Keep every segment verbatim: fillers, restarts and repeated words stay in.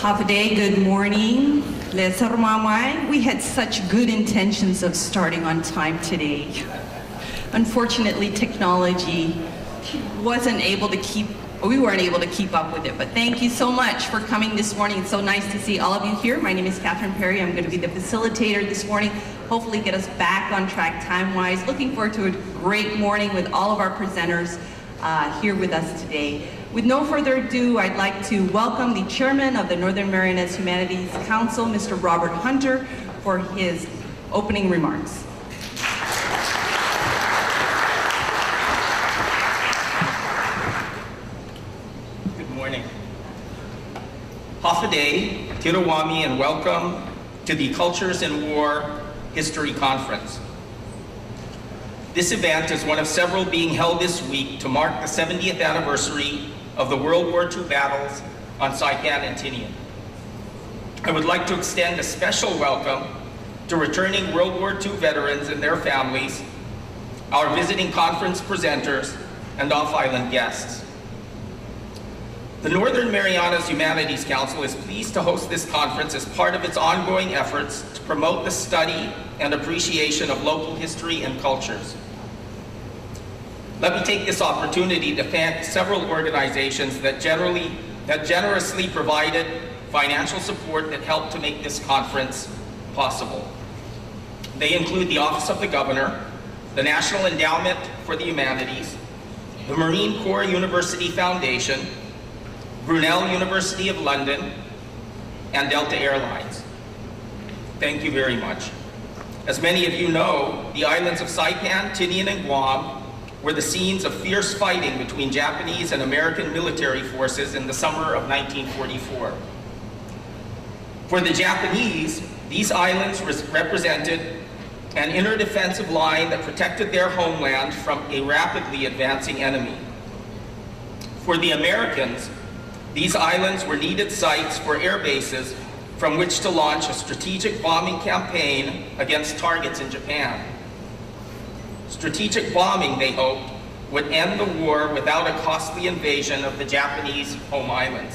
Hafade, good morning. We had such good intentions of starting on time today. Unfortunately, technology wasn't able to keep, we weren't able to keep up with it, but thank you so much for coming this morning. It's so nice to see all of you here. My name is Catherine Perry. I'm going to be the facilitator this morning, hopefully get us back on track time-wise. Looking forward to a great morning with all of our presenters uh, here with us today. With no further ado, I'd like to welcome the chairman of the Northern Marianas Humanities Council, Mister Robert Hunter, for his opening remarks. Good morning. Hafade, Tirawami, and welcome to the Cultures in War History Conference. This event is one of several being held this week to mark the seventieth anniversary of the World War Two battles on Saipan and Tinian. I would like to extend a special welcome to returning World War Two veterans and their families, our visiting conference presenters, and off-island guests. The Northern Marianas Humanities Council is pleased to host this conference as part of its ongoing efforts to promote the study and appreciation of local history and cultures. Let me take this opportunity to thank several organizations that, generally, that generously provided financial support that helped to make this conference possible. They include the Office of the Governor, the National Endowment for the Humanities, the Marine Corps University Foundation, Brunel University of London, and Delta Airlines. Thank you very much. As many of you know, the islands of Saipan, Tinian, and Guam were the scenes of fierce fighting between Japanese and American military forces in the summer of nineteen forty-four. For the Japanese, these islands represented an inner defensive line that protected their homeland from a rapidly advancing enemy. For the Americans, these islands were needed sites for air bases from which to launch a strategic bombing campaign against targets in Japan. Strategic bombing, they hoped, would end the war without a costly invasion of the Japanese home islands.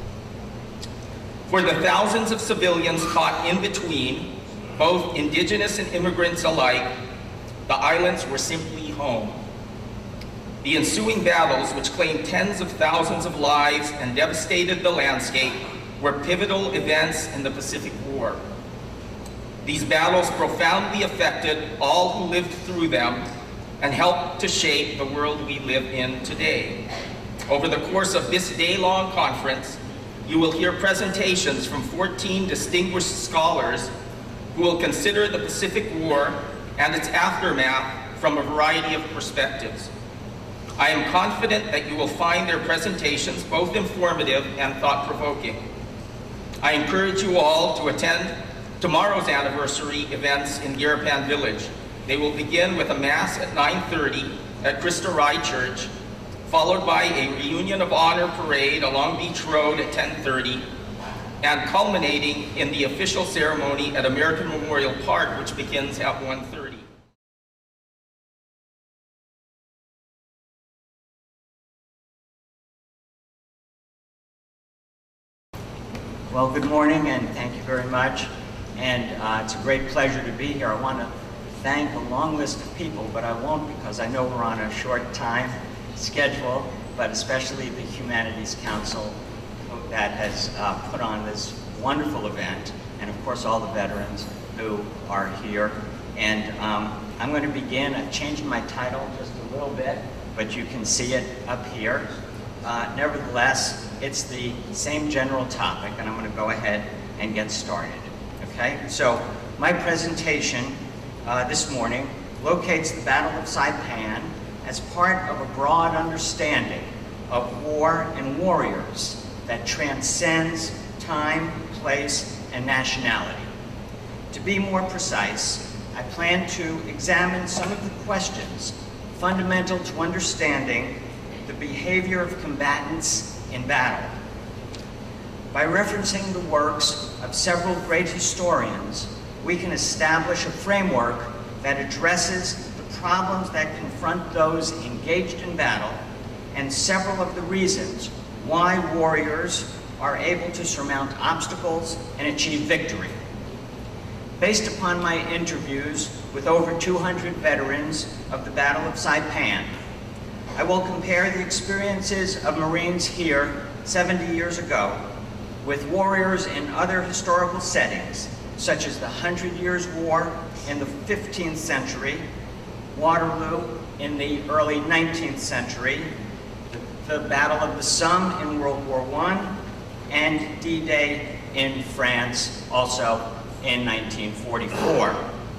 For the thousands of civilians caught in between, both indigenous and immigrants alike, the islands were simply home. The ensuing battles, which claimed tens of thousands of lives and devastated the landscape, were pivotal events in the Pacific War. These battles profoundly affected all who lived through them and helped to shape the world we live in today. Over the course of this day-long conference, you will hear presentations from fourteen distinguished scholars who will consider the Pacific War and its aftermath from a variety of perspectives. I am confident that you will find their presentations both informative and thought-provoking. I encourage you all to attend tomorrow's anniversary events in Garapan Village. They will begin with a Mass at nine thirty at Christa Rye Church, followed by a Reunion of Honor parade along Beach Road at ten thirty, and culminating in the official ceremony at American Memorial Park, which begins at one thirty. Well, good morning, and thank you very much. And uh, it's a great pleasure to be here. I want to thank a long list of people, but I won't because I know we're on a short time schedule, but especially the Humanities Council that has uh, put on this wonderful event, and of course all the veterans who are here. And um, I'm going to begin, I've changed my title just a little bit, but you can see it up here. Uh, nevertheless, it's the same general topic, and I'm going to go ahead and get started. Okay, so my presentation uh, this morning locates the Battle of Saipan as part of a broad understanding of war and warriors that transcends time, place, and nationality. To be more precise, I plan to examine some of the questions fundamental to understanding the behavior of combatants in battle. By referencing the works of several great historians, we can establish a framework that addresses the problems that confront those engaged in battle and several of the reasons why warriors are able to surmount obstacles and achieve victory. Based upon my interviews with over two hundred veterans of the Battle of Saipan, I will compare the experiences of Marines here seventy years ago with warriors in other historical settings, such as the Hundred Years' War in the fifteenth century, Waterloo in the early nineteenth century, the, the Battle of the Somme in World War One, and D-Day in France, also in nineteen forty-four.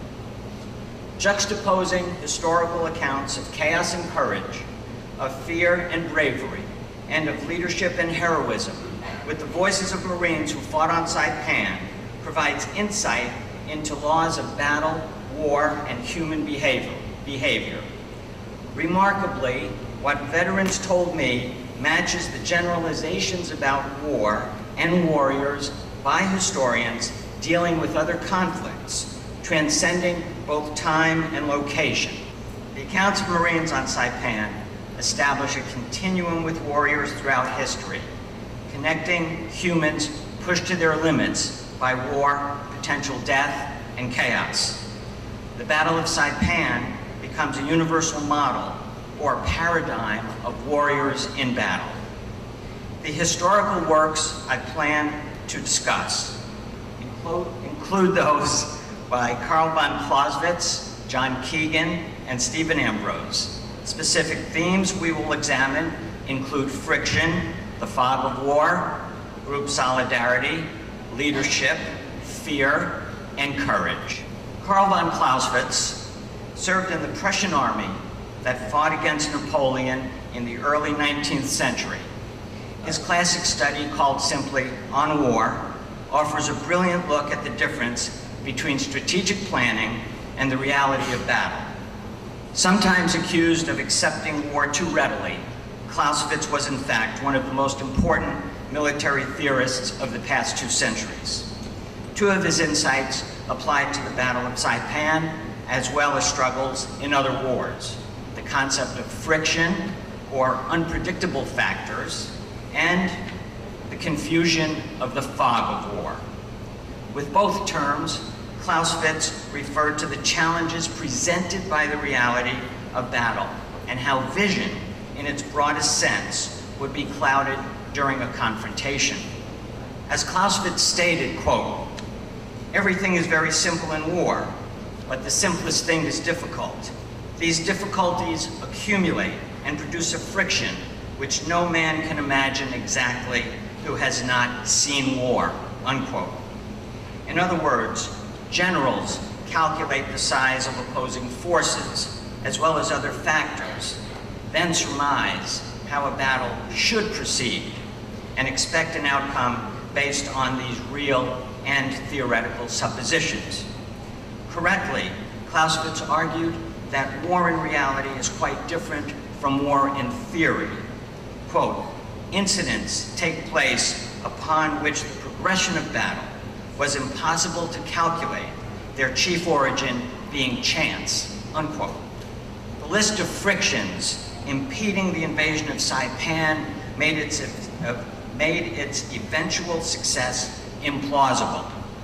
Juxtaposing historical accounts of chaos and courage, of fear and bravery, and of leadership and heroism with the voices of Marines who fought on Saipan provides insight into laws of battle, war, and human behavior. behavior. Remarkably, what veterans told me matches the generalizations about war and warriors by historians dealing with other conflicts, transcending both time and location. The accounts of Marines on Saipan establish a continuum with warriors throughout history, connecting humans pushed to their limits by war, potential death, and chaos. The Battle of Saipan becomes a universal model or paradigm of warriors in battle. The historical works I plan to discuss include, include those by Karl von Clausewitz, John Keegan, and Stephen Ambrose. Specific themes we will examine include friction, the fog of war, group solidarity, leadership, fear, and courage. Karl von Clausewitz served in the Prussian army that fought against Napoleon in the early nineteenth century. His classic study, called simply On War, offers a brilliant look at the difference between strategic planning and the reality of battle. Sometimes accused of accepting war too readily, Clausewitz was in fact one of the most important military theorists of the past two centuries. Two of his insights applied to the Battle of Saipan, as well as struggles in other wars: the concept of friction, or unpredictable factors, and the confusion of the fog of war. With both terms, Clausewitz referred to the challenges presented by the reality of battle and how vision, in its broadest sense, would be clouded during a confrontation. As Clausewitz stated, quote, "Everything is very simple in war, but the simplest thing is difficult. These difficulties accumulate and produce a friction which no man can imagine exactly who has not seen war," unquote. In other words, generals calculate the size of opposing forces, as well as other factors, then surmise how a battle should proceed, and expect an outcome based on these real and theoretical suppositions. Correctly, Clausewitz argued that war in reality is quite different from war in theory. Quote, "Incidents take place upon which the progression of battle was impossible to calculate, their chief origin being chance," unquote. The list of frictions impeding the invasion of Saipan made its, uh, made its eventual success implausible.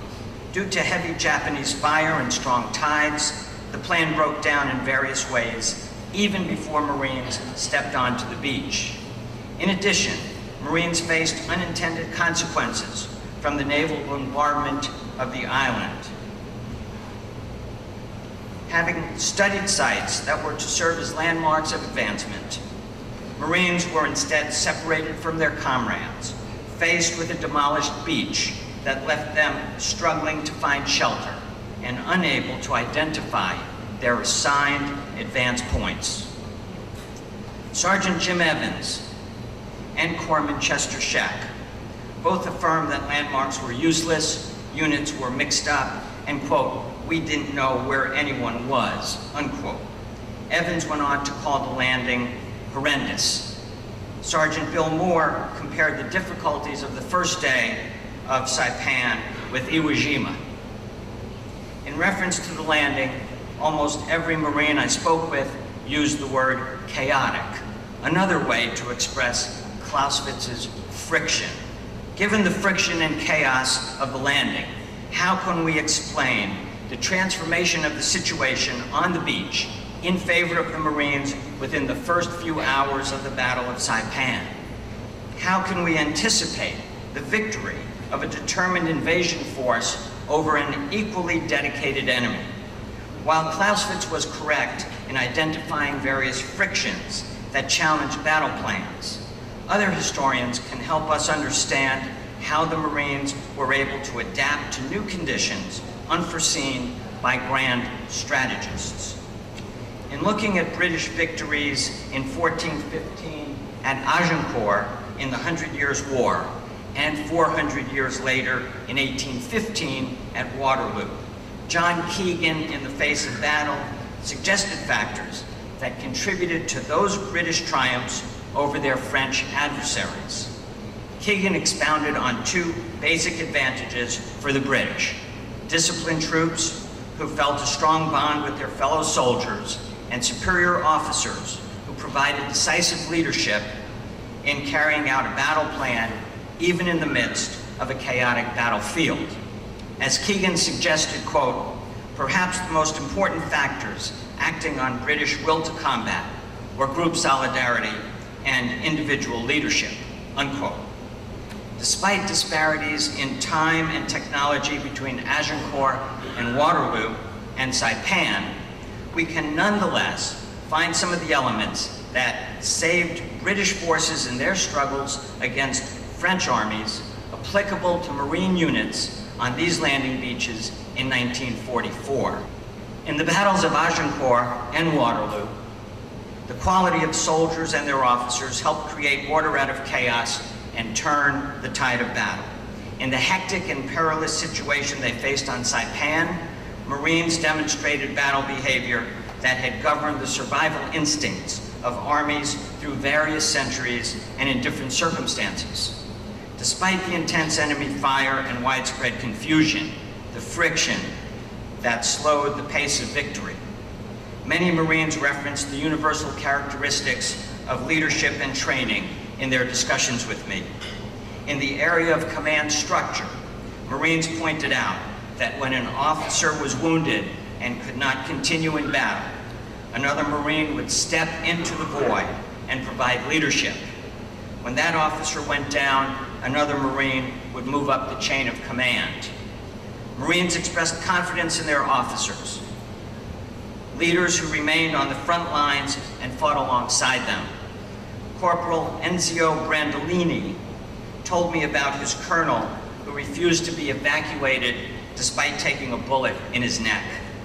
Due to heavy Japanese fire and strong tides, the plan broke down in various ways, even before Marines stepped onto the beach. In addition, Marines faced unintended consequences from the naval bombardment of the island. Having studied sites that were to serve as landmarks of advancement, Marines were instead separated from their comrades, faced with a demolished beach that left them struggling to find shelter and unable to identify their assigned advance points. Sergeant Jim Evans and Corpsman Chester Scheck both affirmed that landmarks were useless, units were mixed up, and, quote, "we didn't know where anyone was," unquote. Evans went on to call the landing horrendous. Sergeant Bill Moore compared the difficulties of the first day of Saipan with Iwo Jima. In reference to the landing, almost every Marine I spoke with used the word chaotic, another way to express Clausewitz's friction. Given the friction and chaos of the landing, how can we explain the transformation of the situation on the beach in favor of the Marines within the first few hours of the Battle of Saipan? How can we anticipate the victory of a determined invasion force over an equally dedicated enemy? While Clausewitz was correct in identifying various frictions that challenged battle plans, other historians can help us understand how the Marines were able to adapt to new conditions unforeseen by grand strategists. In looking at British victories in fourteen fifteen at Agincourt in the Hundred Years' War, and four hundred years later in eighteen fifteen at Waterloo, John Keegan, in the face of battle, suggested factors that contributed to those British triumphs over their French adversaries. Keegan expounded on two basic advantages for the British: disciplined troops who felt a strong bond with their fellow soldiers, and superior officers who provided decisive leadership in carrying out a battle plan, even in the midst of a chaotic battlefield. As Keegan suggested, quote, perhaps the most important factors acting on British will to combat were group solidarity and individual leadership, unquote. Despite disparities in time and technology between Agincourt and Waterloo and Saipan, we can nonetheless find some of the elements that saved British forces in their struggles against French armies applicable to Marine units on these landing beaches in nineteen forty-four. In the battles of Agincourt and Waterloo, the quality of soldiers and their officers helped create order out of chaos and turn the tide of battle. In the hectic and perilous situation they faced on Saipan, Marines demonstrated battle behavior that had governed the survival instincts of armies through various centuries and in different circumstances. Despite the intense enemy fire and widespread confusion, the friction that slowed the pace of victory, many Marines referenced the universal characteristics of leadership and training in their discussions with me. In the area of command structure, Marines pointed out that when an officer was wounded and could not continue in battle, another Marine would step into the void and provide leadership. When that officer went down, another Marine would move up the chain of command. Marines expressed confidence in their officers, leaders who remained on the front lines and fought alongside them. Corporal Enzio Brandolini told me about his colonel who refused to be evacuated despite taking a bullet in his neck.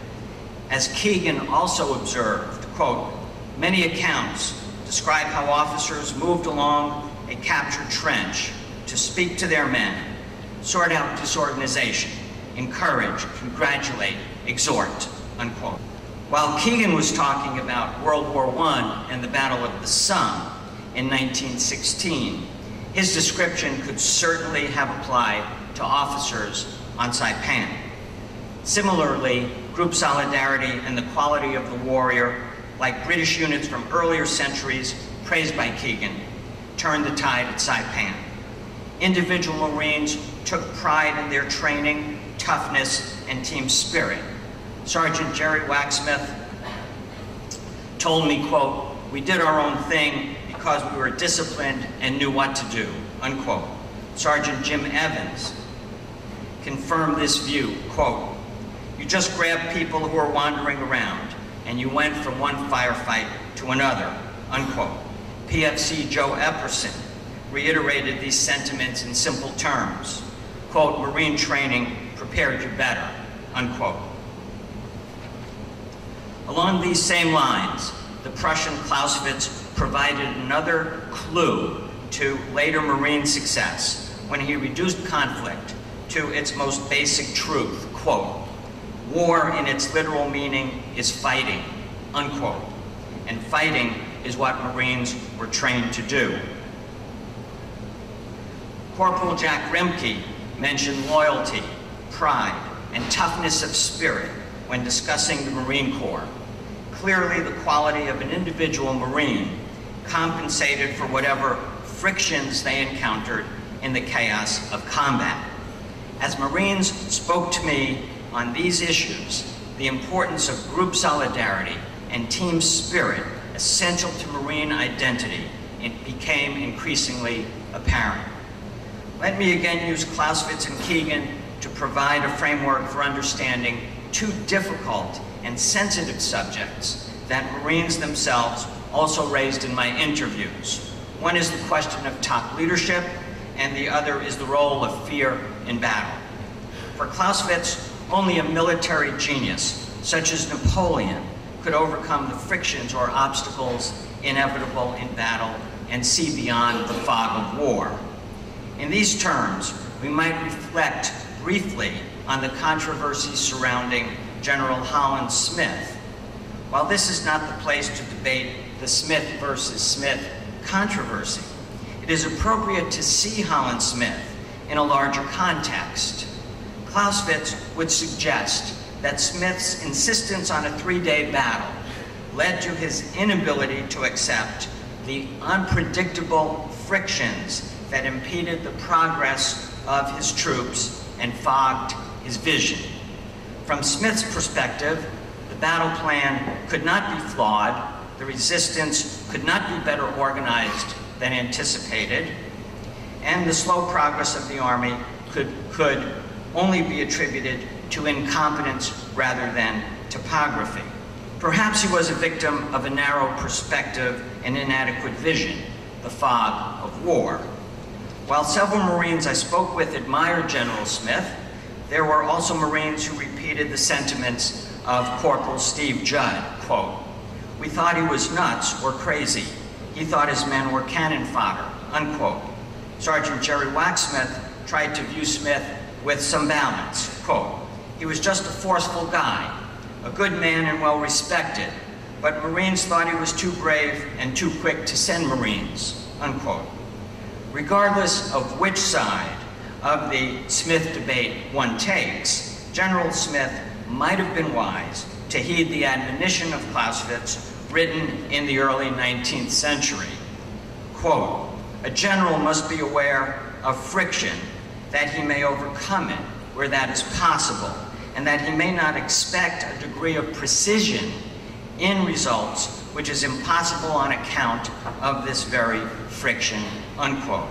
As Keegan also observed, quote, many accounts describe how officers moved along a captured trench to speak to their men, sort out disorganization, encourage, congratulate, exhort, unquote. While Keegan was talking about World War One and the Battle of the Somme in nineteen sixteen, his description could certainly have applied to officers on Saipan. Similarly, group solidarity and the quality of the warrior, like British units from earlier centuries praised by Keegan, turned the tide at Saipan. Individual Marines took pride in their training, toughness, and team spirit. Sergeant Jerry Waxsmith told me, quote, we did our own thing because we were disciplined and knew what to do, unquote. Sergeant Jim Evans confirmed this view, quote, you just grabbed people who were wandering around and you went from one firefight to another, unquote. P F C Joe Epperson reiterated these sentiments in simple terms, quote, Marine training prepared you better, unquote. Along these same lines, the Prussian Clausewitz provided another clue to later Marine success when he reduced conflict to its most basic truth, quote, war in its literal meaning is fighting, unquote, and fighting is what Marines were trained to do. Corporal Jack Remke mentioned loyalty, pride, and toughness of spirit when discussing the Marine Corps. Clearly, the quality of an individual Marine compensated for whatever frictions they encountered in the chaos of combat. As Marines spoke to me on these issues, the importance of group solidarity and team spirit essential to Marine identity, it became increasingly apparent. Let me again use Clausewitz and Keegan to provide a framework for understanding two difficult and sensitive subjects that Marines themselves also raised in my interviews. One is the question of top leadership, and the other is the role of fear in battle. For Clausewitz, only a military genius, such as Napoleon, could overcome the frictions or obstacles inevitable in battle and see beyond the fog of war. In these terms, we might reflect briefly on the controversy surrounding General Holland Smith. While this is not the place to debate the Smith versus Smith controversy, it is appropriate to see Holland Smith in a larger context. Clausewitz would suggest that Smith's insistence on a three-day battle led to his inability to accept the unpredictable frictions that impeded the progress of his troops and fogged his vision. From Smith's perspective, the battle plan could not be flawed, the resistance could not be better organized than anticipated, and the slow progress of the Army could, could only be attributed to incompetence rather than topography. Perhaps he was a victim of a narrow perspective and inadequate vision, the fog of war. While several Marines I spoke with admired General Smith, there were also Marines who repeated the sentiments of Corporal Steve Judd, quote, "We thought he was nuts or crazy. He thought his men were cannon fodder," unquote. Sergeant Jerry Waxsmith tried to view Smith with some balance, quote, "He was just a forceful guy, a good man and well respected, but Marines thought he was too brave and too quick to send Marines," unquote. Regardless of which side of the Smith debate one takes, General Smith might have been wise to heed the admonition of Clausewitz written in the early nineteenth century. Quote, "A general must be aware of friction, that he may overcome it where that is possible, and that he may not expect a degree of precision in results which is impossible on account of this very friction," unquote.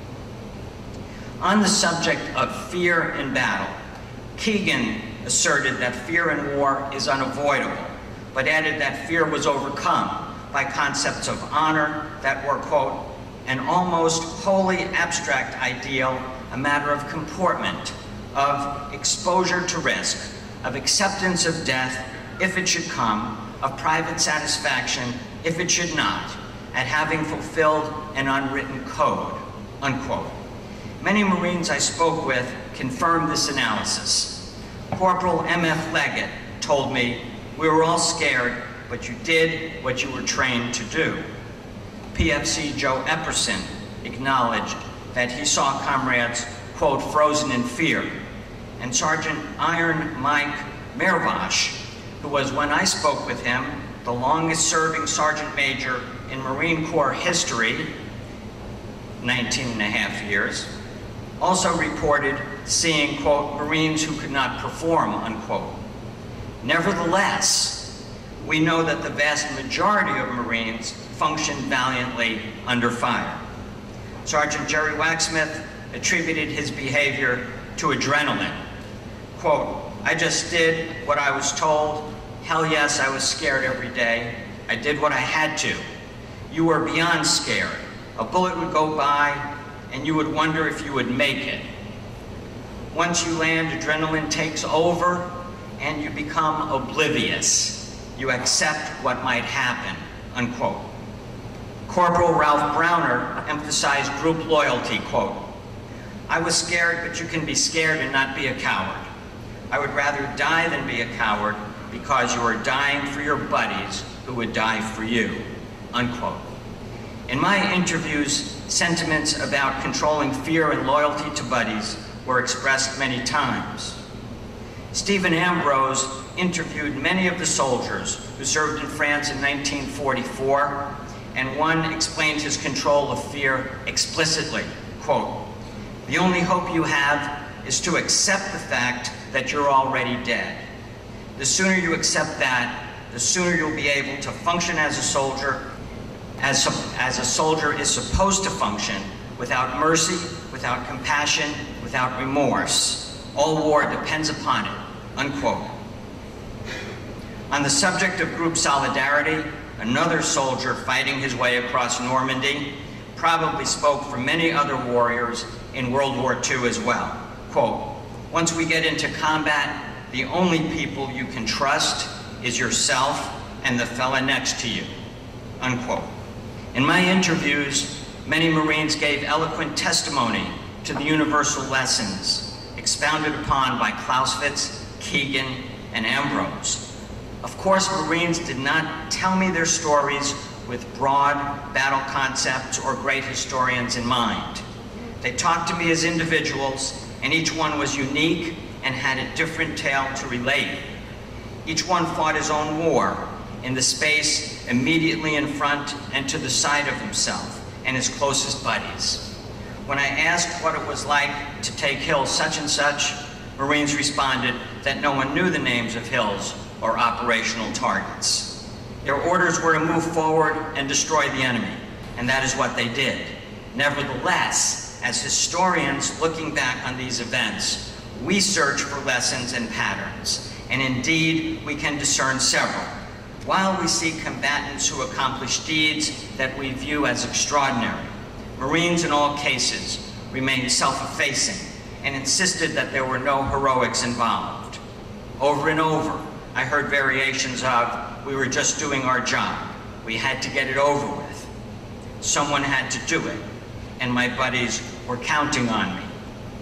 On the subject of fear in battle, Keegan asserted that fear in war is unavoidable, but added that fear was overcome by concepts of honor that were, quote, "an almost wholly abstract ideal, a matter of comportment, of exposure to risk, of acceptance of death if it should come, of private satisfaction if it should not, at having fulfilled an unwritten code," unquote. Many Marines I spoke with confirmed this analysis. Corporal M F Leggett told me, "We were all scared, but you did what you were trained to do." P F C Joe Epperson acknowledged that he saw comrades, quote, "frozen in fear." And Sergeant Iron Mike Mervash, who was, when I spoke with him, the longest serving Sergeant Major in Marine Corps history, nineteen and a half years, also reported seeing, quote, "Marines who could not perform," unquote. Nevertheless, we know that the vast majority of Marines functioned valiantly under fire. Sergeant Jerry Waxsmith attributed his behavior to adrenaline. Quote, "I just did what I was told. Hell yes, I was scared every day. I did what I had to. You were beyond scared. A bullet would go by and you would wonder if you would make it. Once you land, adrenaline takes over and you become oblivious. You accept what might happen," unquote. Corporal Ralph Browner emphasized group loyalty, quote, "I was scared, but you can be scared and not be a coward. I would rather die than be a coward because you are dying for your buddies who would die for you," unquote. In my interviews, sentiments about controlling fear and loyalty to buddies were expressed many times. Stephen Ambrose interviewed many of the soldiers who served in France in nineteen forty-four, and one explained his control of fear explicitly, quote, The only hope you have is to accept the fact that you're already dead. The sooner you accept that, the sooner you'll be able to function as a soldier, as, as a soldier is supposed to function, without mercy, without compassion, without remorse. All war depends upon it, unquote. On the subject of group solidarity, another soldier fighting his way across Normandy probably spoke for many other warriors in World War Two as well. Quote, "Once we get into combat, the only people you can trust is yourself and the fella next to you," unquote. In my interviews, many Marines gave eloquent testimony to the universal lessons expounded upon by Clausewitz, Keegan, and Ambrose. Of course, Marines did not tell me their stories with broad battle concepts or great historians in mind. They talked to me as individuals, and each one was unique and had a different tale to relate. Each one fought his own war in the space immediately in front and to the side of himself and his closest buddies. When I asked what it was like to take hill such and such, Marines responded that no one knew the names of hills or operational targets. Their orders were to move forward and destroy the enemy, and that is what they did. Nevertheless, as historians looking back on these events, we search for lessons and patterns, and indeed we can discern several. While we see combatants who accomplish deeds that we view as extraordinary, Marines in all cases remained self-effacing and insisted that there were no heroics involved. Over and over, I heard variations of, "We were just doing our job. We had to get it over with. Someone had to do it, and my buddies were counting on me."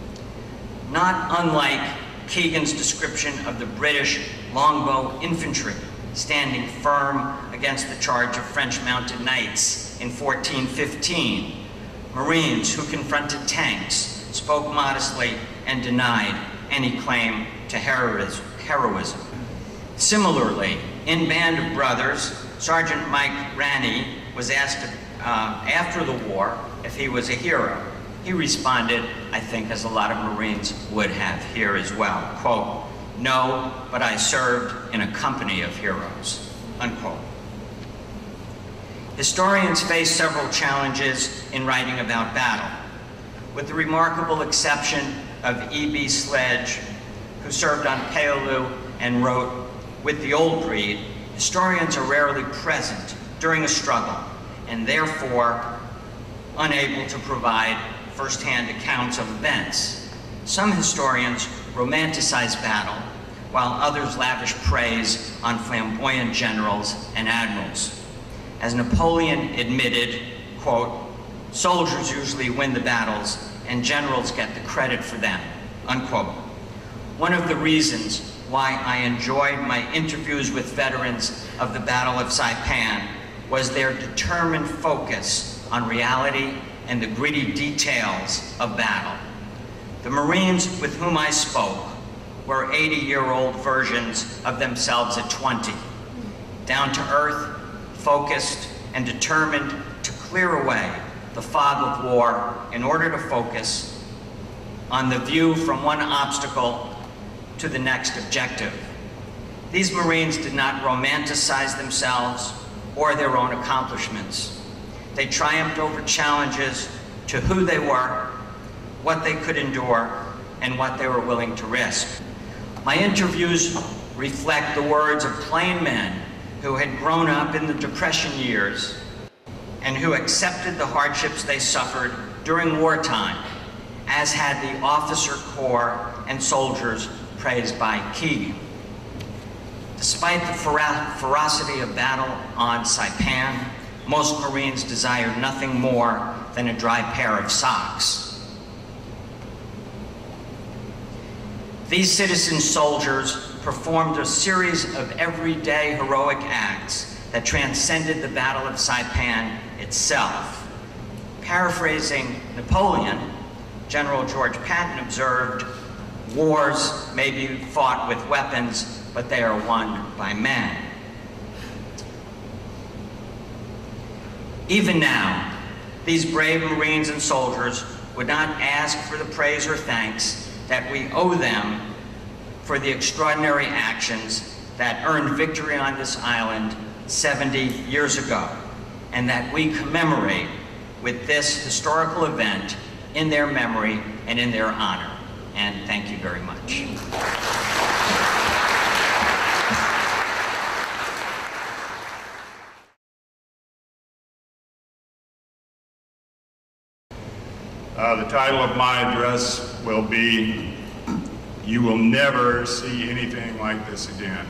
Not unlike Keegan's description of the British longbow infantry standing firm against the charge of French mounted knights in fourteen fifteen, Marines who confronted tanks spoke modestly and denied any claim to heroism. Similarly, in Band of Brothers, Sergeant Mike Raney was asked uh, after the war if he was a hero. He responded, I think as a lot of Marines would have here as well, quote, "No, but I served in a company of heroes," unquote. Historians face several challenges in writing about battle, with the remarkable exception of E B Sledge, who served on Paolu and wrote, "With the old breed, historians are rarely present during a struggle and therefore unable to provide first-hand accounts of events. Some historians romanticize battle, while others lavish praise on flamboyant generals and admirals. As Napoleon admitted, quote, "Soldiers usually win the battles and generals get the credit for them," unquote. One of the reasons why I enjoyed my interviews with veterans of the Battle of Saipan was their determined focus on reality and the gritty details of battle. The Marines with whom I spoke were eighty-year-old versions of themselves at twenty, down to earth, focused, and determined to clear away the fog of war in order to focus on the view from one obstacle to the next objective. These Marines did not romanticize themselves or their own accomplishments. They triumphed over challenges to who they were, what they could endure, and what they were willing to risk. My interviews reflect the words of plain men who had grown up in the Depression years and who accepted the hardships they suffered during wartime, as had the officer corps and soldiers praised by Keegan. Despite the ferocity of battle on Saipan, most Marines desired nothing more than a dry pair of socks. These citizen soldiers performed a series of everyday heroic acts that transcended the Battle of Saipan itself. Paraphrasing Napoleon, General George Patton observed, "Wars may be fought with weapons, but they are won by men." Even now, these brave Marines and soldiers would not ask for the praise or thanks that we owe them for the extraordinary actions that earned victory on this island seventy years ago, and that we commemorate with this historical event in their memory and in their honor. And thank you very much. Uh, the title of my address will be, "You Will Never See Anything Like This Again."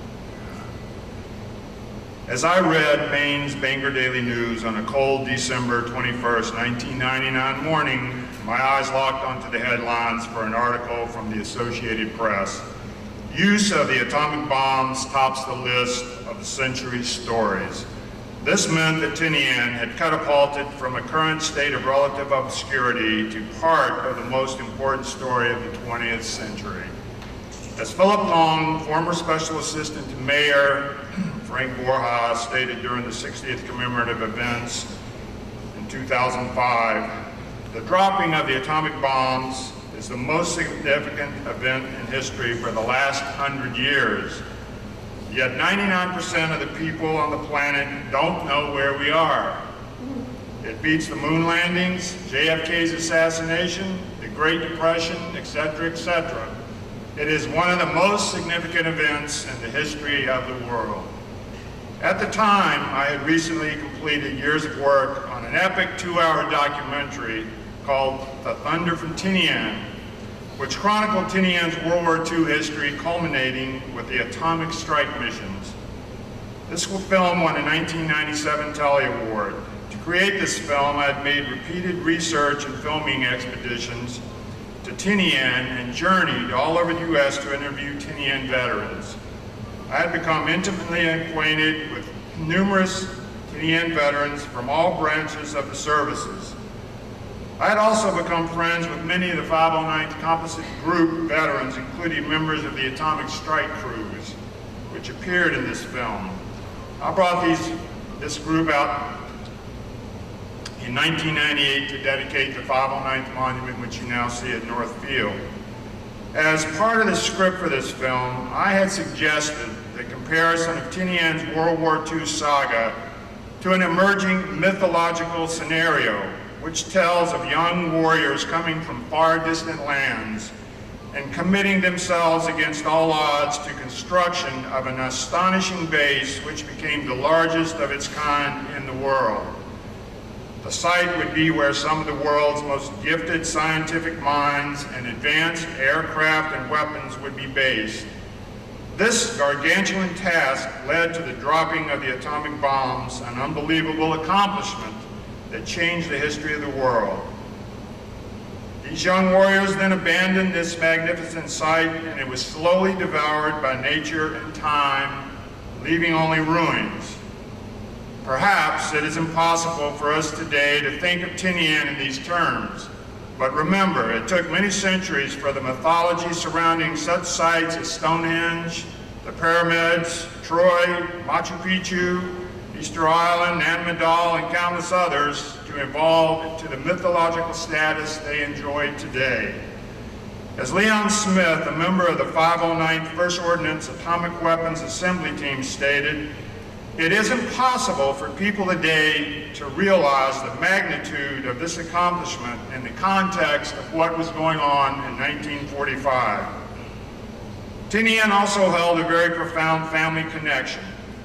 As I read Maine's Bangor Daily News on a cold December twenty-first, nineteen ninety-nine morning, my eyes locked onto the headlines for an article from the Associated Press. Use of the atomic bombs tops the list of the century's stories. This meant that Tinian had catapulted from a current state of relative obscurity to part of the most important story of the twentieth century. As Philip Long, former special assistant to Mayor Frank Borja, stated during the sixtieth commemorative events in two thousand five, the dropping of the atomic bombs is the most significant event in history for the last hundred years. Yet ninety-nine percent of the people on the planet don't know where we are. It beats the moon landings, J F K's assassination, the Great Depression, et cetera, et cetera. It is one of the most significant events in the history of the world. At the time, I had recently completed years of work on an epic two-hour documentary called The Thunder from Tinian, which chronicled Tinian's World War Two history culminating with the atomic strike missions. This film won a nineteen ninety-seven Telly Award. To create this film, I had made repeated research and filming expeditions to Tinian and journeyed all over the U S to interview Tinian veterans. I had become intimately acquainted with numerous Tinian veterans from all branches of the services. I had also become friends with many of the five oh ninth Composite Group veterans, including members of the Atomic Strike Crews, which appeared in this film. I brought these, this group out in nineteen ninety-eight to dedicate the five oh ninth monument, which you now see at North Field. As part of the script for this film, I had suggested the comparison of Tinian's World War Two saga to an emerging mythological scenario, which tells of young warriors coming from far distant lands and committing themselves against all odds to construction of an astonishing base which became the largest of its kind in the world. The site would be where some of the world's most gifted scientific minds and advanced aircraft and weapons would be based. This gargantuan task led to the dropping of the atomic bombs, an unbelievable accomplishment that changed the history of the world. These young warriors then abandoned this magnificent site, and it was slowly devoured by nature and time, leaving only ruins. Perhaps it is impossible for us today to think of Tinian in these terms, but remember, it took many centuries for the mythology surrounding such sites as Stonehenge, the pyramids, Troy, Machu Picchu, Easter Island, Nanmadal, and countless others to evolve into the mythological status they enjoy today. As Leon Smith, a member of the five oh ninth First Ordnance Atomic Weapons Assembly Team, stated, "It is impossible for people today to realize the magnitude of this accomplishment in the context of what was going on in nineteen forty-five. Tinian also held a very profound family connection.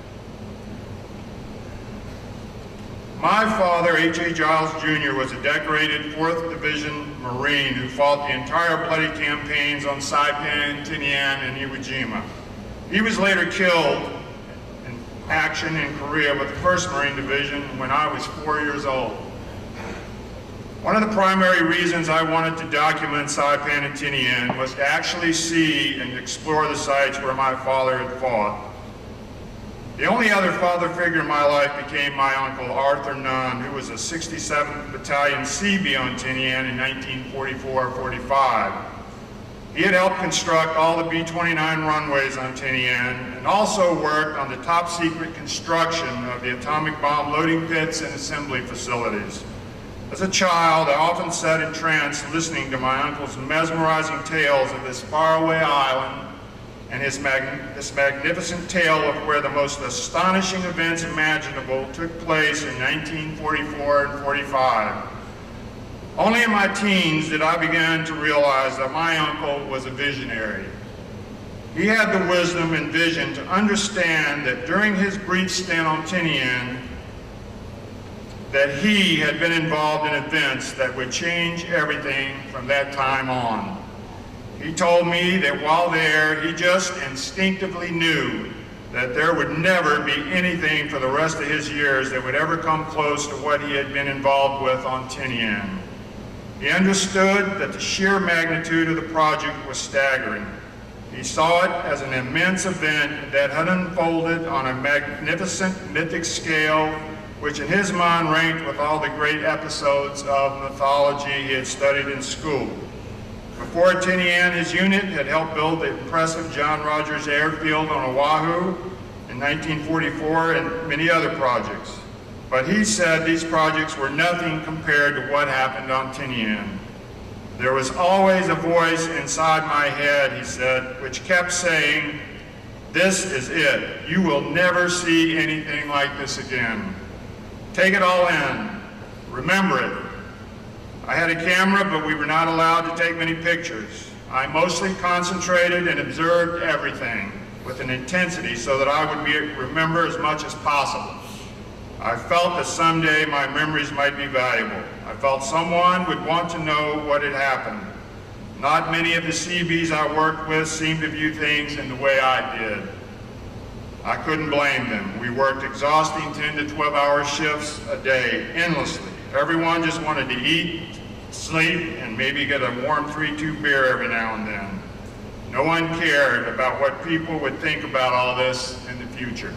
My father, H A Giles Junior, was a decorated fourth Division Marine who fought the entire bloody campaigns on Saipan, Tinian, and Iwo Jima. He was later killed action in Korea with the first Marine Division when I was four years old. One of the primary reasons I wanted to document Saipan and Tinian was to actually see and explore the sites where my father had fought. The only other father figure in my life became my uncle Arthur Nunn, who was a sixty-seventh Battalion Seabee on Tinian in nineteen forty-four forty-five. He had helped construct all the B twenty-nine runways on Tinian and also worked on the top secret construction of the atomic bomb loading pits and assembly facilities. As a child, I often sat entranced listening to my uncle's mesmerizing tales of this faraway island and his mag this magnificent tale of where the most astonishing events imaginable took place in nineteen forty-four and forty-five. Only in my teens did I begin to realize that my uncle was a visionary. He had the wisdom and vision to understand that during his brief stint on Tinian, that he had been involved in events that would change everything from that time on. He told me that while there, he just instinctively knew that there would never be anything for the rest of his years that would ever come close to what he had been involved with on Tinian. He understood that the sheer magnitude of the project was staggering. He saw it as an immense event that had unfolded on a magnificent mythic scale, which in his mind ranked with all the great episodes of mythology he had studied in school. Before Tinian, his unit had helped build the impressive John Rogers Airfield on Oahu in nineteen forty-four and many other projects. But he said these projects were nothing compared to what happened on Tinian. There was always a voice inside my head, he said, which kept saying, "This is it. You will never see anything like this again. Take it all in. Remember it." I had a camera, but we were not allowed to take many pictures. I mostly concentrated and observed everything with an intensity so that I would be, remember as much as possible. I felt that someday my memories might be valuable. I felt someone would want to know what had happened. Not many of the C Bs I worked with seemed to view things in the way I did. I couldn't blame them. We worked exhausting ten to twelve hour shifts a day, endlessly. Everyone just wanted to eat, sleep, and maybe get a warm three two beer every now and then. No one cared about what people would think about all this in the future.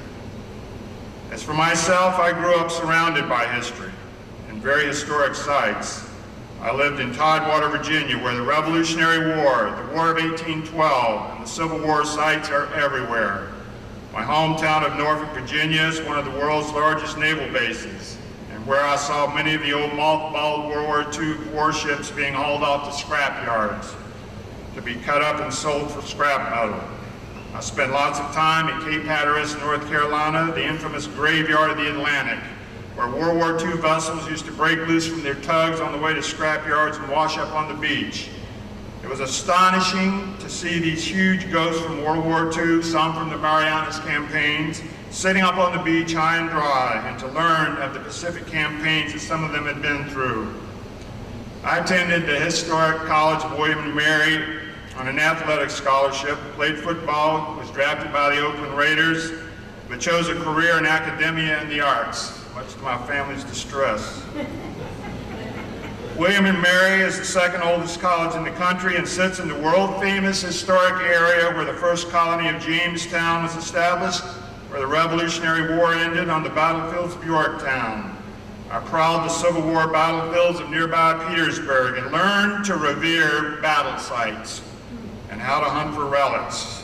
As for myself, I grew up surrounded by history and very historic sites. I lived in Tidewater, Virginia, where the Revolutionary War, the War of eighteen twelve, and the Civil War sites are everywhere. My hometown of Norfolk, Virginia is one of the world's largest naval bases, and where I saw many of the old mothballed World War Two warships being hauled off to scrap yards to be cut up and sold for scrap metal. I spent lots of time at Cape Hatteras, North Carolina, the infamous graveyard of the Atlantic, where World War Two vessels used to break loose from their tugs on the way to scrap yards and wash up on the beach. It was astonishing to see these huge ghosts from World War Two, some from the Marianas campaigns, sitting up on the beach high and dry, and to learn of the Pacific campaigns that some of them had been through. I attended the historic College of William and Mary on an athletic scholarship, played football, was drafted by the Oakland Raiders, but chose a career in academia and the arts, much to my family's distress. William and Mary is the second oldest college in the country and sits in the world-famous historic area where the first colony of Jamestown was established, where the Revolutionary War ended on the battlefields of Yorktown. I prowled the Civil War battlefields of nearby Petersburg and learned to revere battle sites and how to hunt for relics.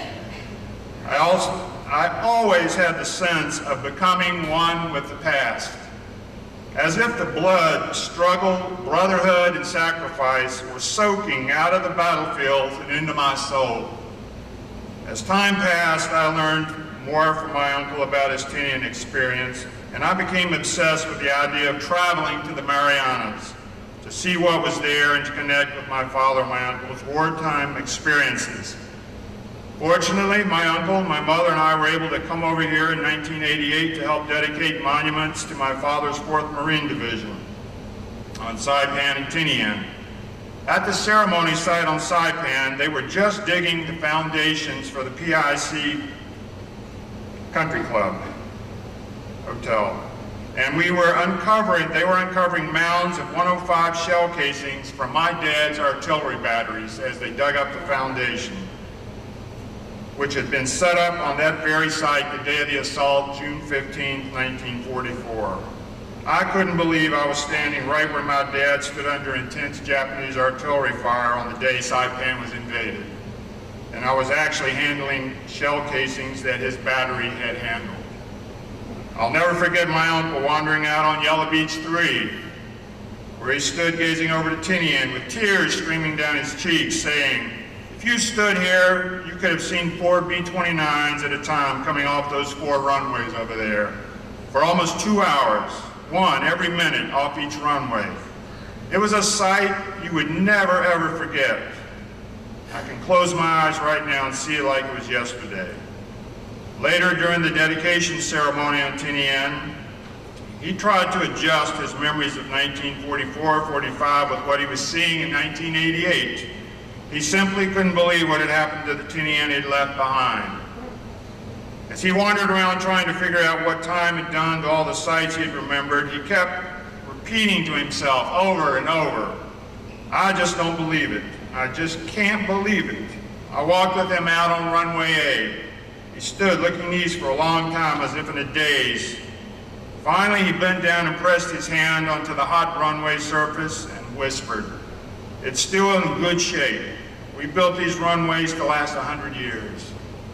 I, also, I always had the sense of becoming one with the past, as if the blood, struggle, brotherhood, and sacrifice were soaking out of the battlefields and into my soul. As time passed, I learned more from my uncle about his Tinian experience, and I became obsessed with the idea of traveling to the Marianas to see what was there and to connect with my father and my uncle's wartime experiences. Fortunately, my uncle, my mother, and I were able to come over here in nineteen eighty-eight to help dedicate monuments to my father's fourth Marine Division on Saipan and Tinian. At the ceremony site on Saipan, they were just digging the foundations for the P I C Country Club Hotel. And we were uncovering, they were uncovering mounds of one oh five shell casings from my dad's artillery batteries as they dug up the foundation, which had been set up on that very site the day of the assault, June fifteenth, nineteen forty-four. I couldn't believe I was standing right where my dad stood under intense Japanese artillery fire on the day Saipan was invaded. And I was actually handling shell casings that his battery had handled. I'll never forget my uncle wandering out on Yellow Beach three where he stood gazing over to Tinian with tears streaming down his cheeks, saying, "If you stood here, you could have seen four B twenty-nines at a time coming off those four runways over there for almost two hours, one every minute off each runway. It was a sight you would never, ever forget. I can close my eyes right now and see it like it was yesterday." Later, during the dedication ceremony on Tinian, he tried to adjust his memories of nineteen forty-four forty-five with what he was seeing in nineteen eighty-eight. He simply couldn't believe what had happened to the Tinian he'd left behind. As he wandered around trying to figure out what time had done to all the sights he'd remembered, he kept repeating to himself over and over, "I just don't believe it. I just can't believe it." I walked with him out on runway A. He stood looking east for a long time as if in a daze. Finally, he bent down and pressed his hand onto the hot runway surface and whispered, "It's still in good shape. We built these runways to last a hundred years."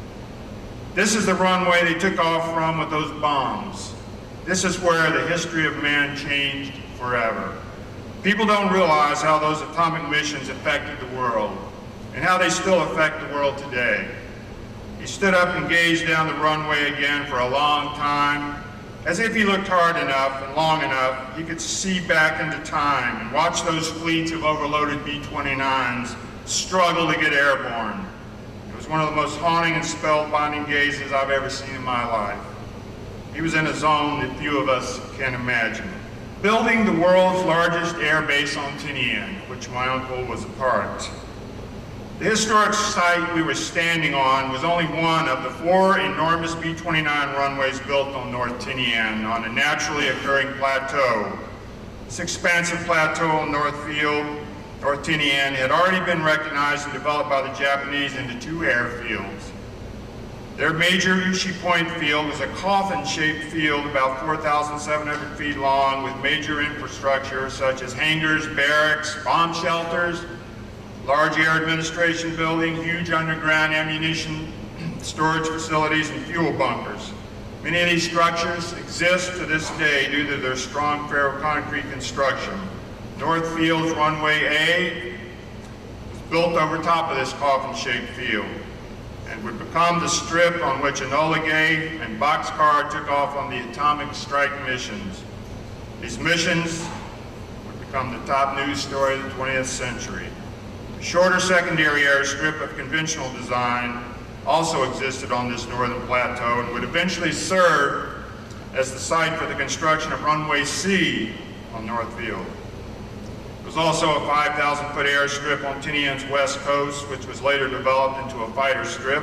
This is the runway they took off from with those bombs. This is where the history of man changed forever. People don't realize how those atomic missions affected the world and how they still affect the world today. He stood up and gazed down the runway again for a long time, as if he looked hard enough and long enough, he could see back into time and watch those fleets of overloaded B twenty-nines struggle to get airborne. It was one of the most haunting and spellbinding gazes I've ever seen in my life. He was in a zone that few of us can imagine. Building the world's largest air base on Tinian, which my uncle was a part. The historic site we were standing on was only one of the four enormous B twenty-nine runways built on North Tinian on a naturally occurring plateau. This expansive plateau on North Field, North Tinian, had already been recognized and developed by the Japanese into two airfields. Their major Ushi Point field was a coffin-shaped field about four thousand seven hundred feet long with major infrastructure such as hangars, barracks, bomb shelters, large air administration building, huge underground ammunition storage facilities, and fuel bunkers. Many of these structures exist to this day due to their strong ferroconcrete construction. North Field's runway A was built over top of this coffin-shaped field and would become the strip on which Enola Gay and Boxcar took off on the atomic strike missions. These missions would become the top news story of the twentieth century. A shorter secondary airstrip of conventional design also existed on this northern plateau and would eventually serve as the site for the construction of runway C on North Field. There was also a five thousand foot airstrip on Tinian's west coast, which was later developed into a fighter strip.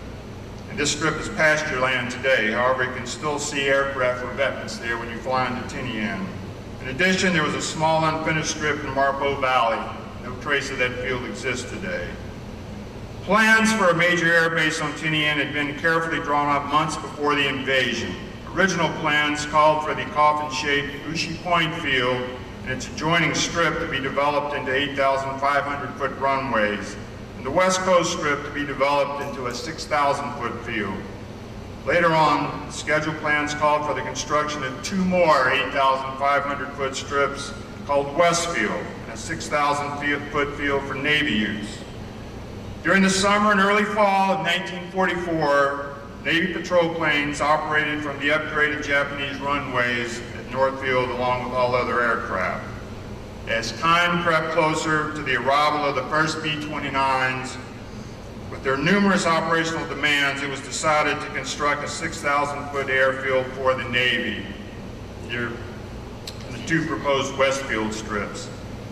And this strip is pasture land today. However, you can still see aircraft revetments there when you fly into Tinian. In addition, there was a small unfinished strip in Marpo Valley. No trace of that field exists today. Plans for a major airbase on Tinian had been carefully drawn up months before the invasion. Original plans called for the coffin-shaped Ushi Point field and its adjoining strip to be developed into eight thousand five hundred foot runways, and the West Coast strip to be developed into a six thousand foot field. Later on, the schedule plans called for the construction of two more eight thousand five hundred foot strips called Westfield, and a six thousand foot field for Navy use. During the summer and early fall of nineteen forty-four, Navy patrol planes operated from the upgraded Japanese runways at Northfield along with all other aircraft. As time crept closer to the arrival of the first B twenty-nines, with their numerous operational demands, it was decided to construct a six thousand foot airfield for the Navy near the two proposed Westfield strips.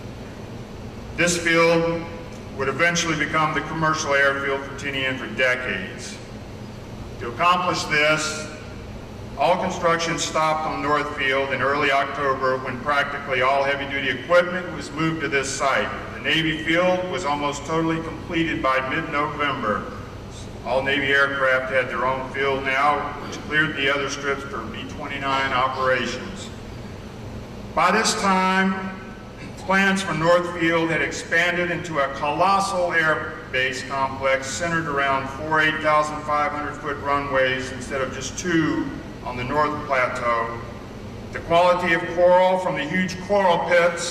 This field would eventually become the commercial airfield for Tinian for decades. To accomplish this, all construction stopped on Northfield in early October when practically all heavy-duty equipment was moved to this site. The Navy field was almost totally completed by mid-November. All Navy aircraft had their own field now, which cleared the other strips for B twenty-nine operations. By this time, plans for Northfield had expanded into a colossal air base complex centered around four eight thousand five hundred foot runways instead of just two on the North Plateau. The quality of coral from the huge coral pits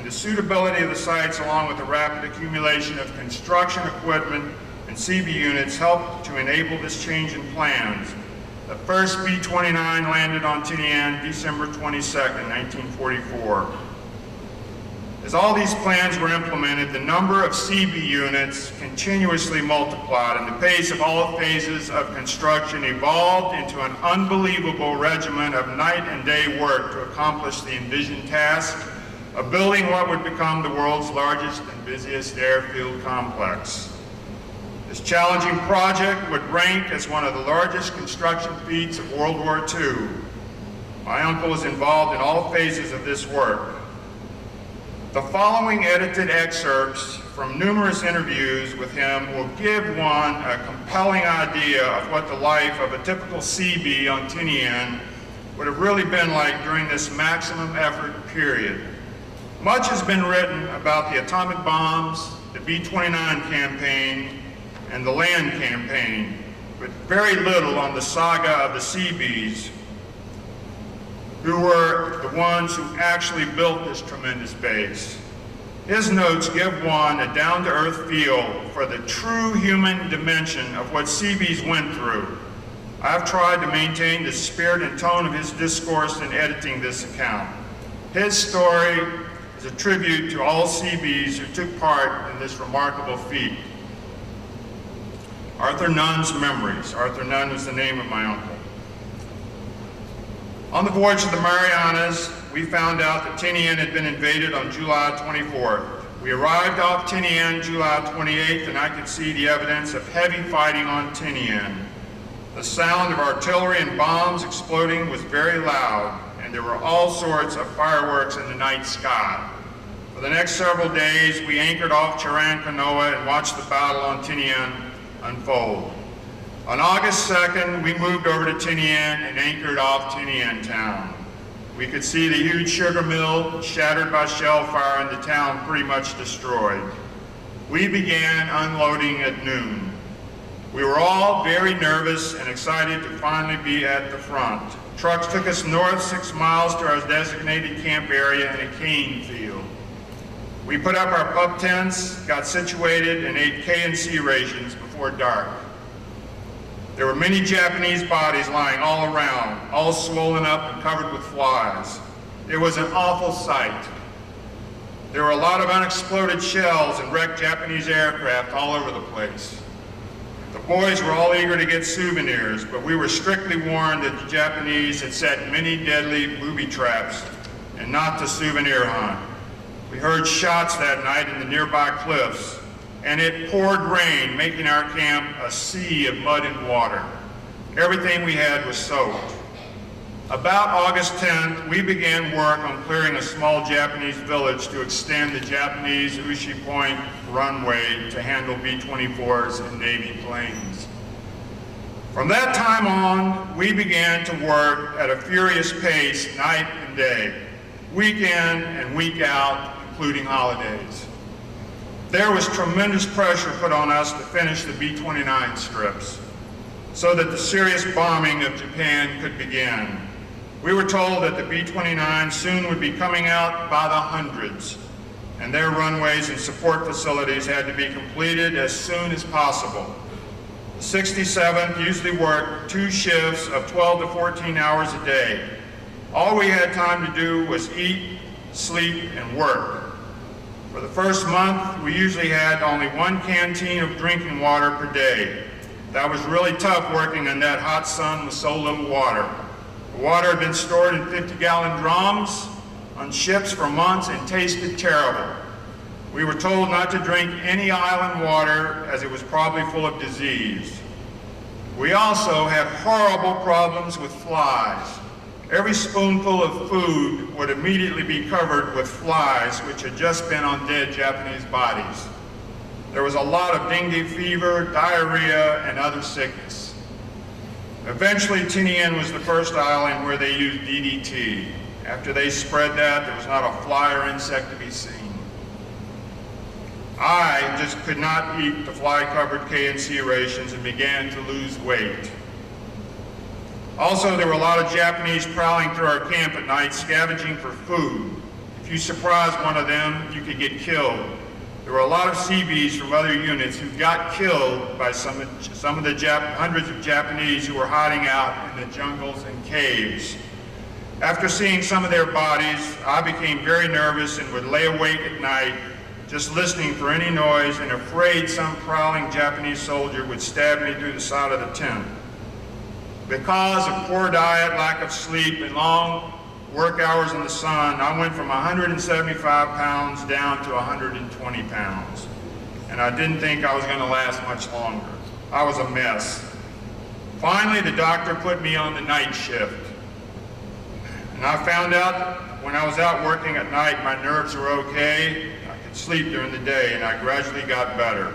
and the suitability of the sites along with the rapid accumulation of construction equipment and C B units helped to enable this change in plans. The first B twenty-nine landed on Tinian December twenty-second, nineteen forty-four. As all these plans were implemented, the number of C B units continuously multiplied, and the pace of all phases of construction evolved into an unbelievable regimen of night and day work to accomplish the envisioned task of building what would become the world's largest and busiest airfield complex. This challenging project would rank as one of the largest construction feats of World War Two. My uncle was involved in all phases of this work. The following edited excerpts from numerous interviews with him will give one a compelling idea of what the life of a typical C B on Tinian would have really been like during this maximum effort period. Much has been written about the atomic bombs, the B twenty-nine campaign, and the land campaign, but very little on the saga of the C Bs, who were the ones who actually built this tremendous base. His notes give one a down-to-earth feel for the true human dimension of what C Bs went through. I've tried to maintain the spirit and tone of his discourse in editing this account. His story is a tribute to all C Bs who took part in this remarkable feat. Arthur Nunn's Memories. Arthur Nunn was the name of my uncle. On the voyage to the Marianas, we found out that Tinian had been invaded on July twenty-fourth. We arrived off Tinian July twenty-eighth, and I could see the evidence of heavy fighting on Tinian. The sound of artillery and bombs exploding was very loud, and there were all sorts of fireworks in the night sky. For the next several days, we anchored off Chirankanoa and watched the battle on Tinian unfold. On August second, we moved over to Tinian and anchored off Tinian town. We could see the huge sugar mill shattered by shell fire and the town pretty much destroyed. We began unloading at noon. We were all very nervous and excited to finally be at the front. Trucks took us north six miles to our designated camp area in a cane field. We put up our pup tents, got situated, and ate K and C rations before dark. There were many Japanese bodies lying all around, all swollen up and covered with flies. It was an awful sight. There were a lot of unexploded shells and wrecked Japanese aircraft all over the place. The boys were all eager to get souvenirs, but we were strictly warned that the Japanese had set many deadly booby traps and not to souvenir hunt. We heard shots that night in the nearby cliffs, and it poured rain, making our camp a sea of mud and water. Everything we had was soaked. About August tenth, we began work on clearing a small Japanese village to extend the Japanese Ushi Point runway to handle B twenty-fours and Navy planes. From that time on, we began to work at a furious pace night and day, week in and week out, including holidays. There was tremendous pressure put on us to finish the B twenty-nine strips so that the serious bombing of Japan could begin. We were told that the B twenty-nine soon would be coming out by the hundreds, and their runways and support facilities had to be completed as soon as possible. The sixty-seventh usually worked two shifts of twelve to fourteen hours a day. All we had time to do was eat, sleep, and work. For the first month, we usually had only one canteen of drinking water per day. That was really tough working in that hot sun with so little water. The water had been stored in fifty gallon drums on ships for months and tasted terrible. We were told not to drink any island water as it was probably full of disease. We also had horrible problems with flies. Every spoonful of food would immediately be covered with flies which had just been on dead Japanese bodies. There was a lot of dengue fever, diarrhea, and other sickness. Eventually, Tinian was the first island where they used D D T. After they spread that, there was not a fly or insect to be seen. I just could not eat the fly-covered K and C rations and began to lose weight. Also, there were a lot of Japanese prowling through our camp at night, scavenging for food. If you surprised one of them, you could get killed. There were a lot of C Bs from other units who got killed by some of, some of the Jap hundreds of Japanese who were hiding out in the jungles and caves. After seeing some of their bodies, I became very nervous and would lay awake at night just listening for any noise and afraid some prowling Japanese soldier would stab me through the side of the tent. Because of poor diet, lack of sleep, and long work hours in the sun, I went from one hundred seventy-five pounds down to one hundred twenty pounds. And I didn't think I was going to last much longer. I was a mess. Finally, the doctor put me on the night shift. And I found out when I was out working at night, my nerves were okay. I could sleep during the day, and I gradually got better.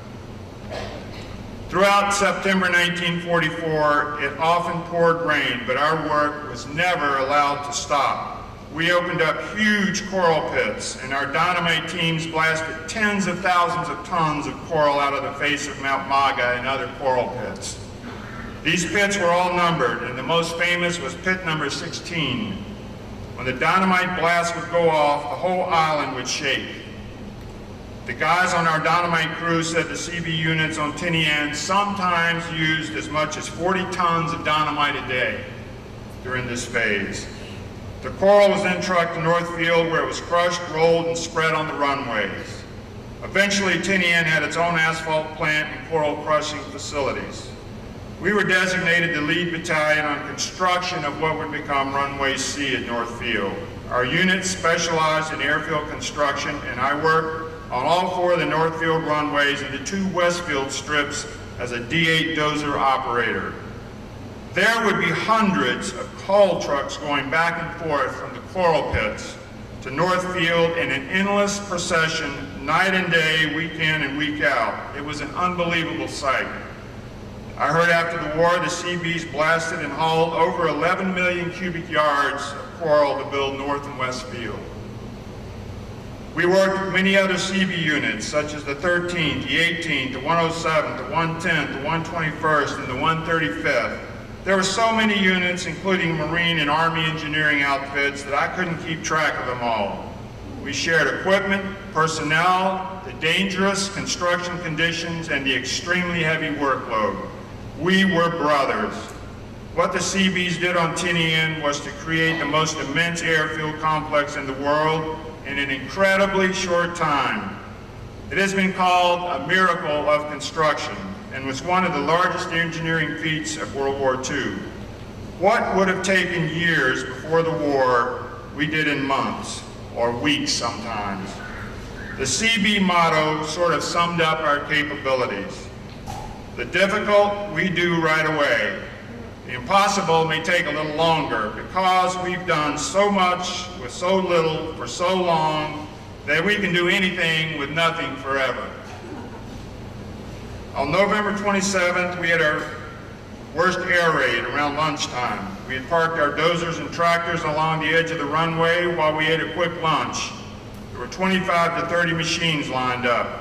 Throughout September nineteen forty-four, it often poured rain, but our work was never allowed to stop. We opened up huge coral pits, and our dynamite teams blasted tens of thousands of tons of coral out of the face of Mount Maga and other coral pits. These pits were all numbered, and the most famous was pit number sixteen. When the dynamite blast would go off, the whole island would shake. The guys on our dynamite crew said the C B units on Tinian sometimes used as much as forty tons of dynamite a day during this phase. The coral was then trucked to Northfield, where it was crushed, rolled, and spread on the runways. Eventually, Tinian had its own asphalt plant and coral crushing facilities. We were designated the lead battalion on construction of what would become Runway C at Northfield. Our unit specialized in airfield construction, and I worked on all four of the Northfield runways and the two Westfield strips as a D eight dozer operator. There would be hundreds of coal trucks going back and forth from the coral pits to Northfield in an endless procession, night and day, week in and week out. It was an unbelievable sight. I heard after the war the C Bs blasted and hauled over eleven million cubic yards of coral to build North and West Field. We worked with many other C B units, such as the thirteenth, the eighteenth, the one oh seventh, the one tenth, the one twenty-first, and the one thirty-fifth. There were so many units, including Marine and Army engineering outfits, that I couldn't keep track of them all. We shared equipment, personnel, the dangerous construction conditions, and the extremely heavy workload. We were brothers. What the C Bs did on Tinian was to create the most immense airfield complex in the world in an incredibly short time. It has been called a miracle of construction and was one of the largest engineering feats of World War Two. What would have taken years before the war, we did in months, or weeks sometimes. The C B motto sort of summed up our capabilities. The difficult, we do right away. The impossible may take a little longer because we've done so much with so little for so long that we can do anything with nothing forever. On November twenty-seventh, we had our worst air raid around lunchtime. We had parked our dozers and tractors along the edge of the runway while we ate a quick lunch. There were twenty-five to thirty machines lined up.